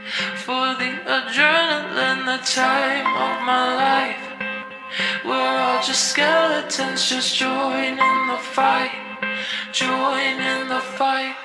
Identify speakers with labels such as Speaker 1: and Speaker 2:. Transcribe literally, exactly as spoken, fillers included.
Speaker 1: for the adrenaline, the time of my life. We're all just skeletons, just join in the fight, join in the fight.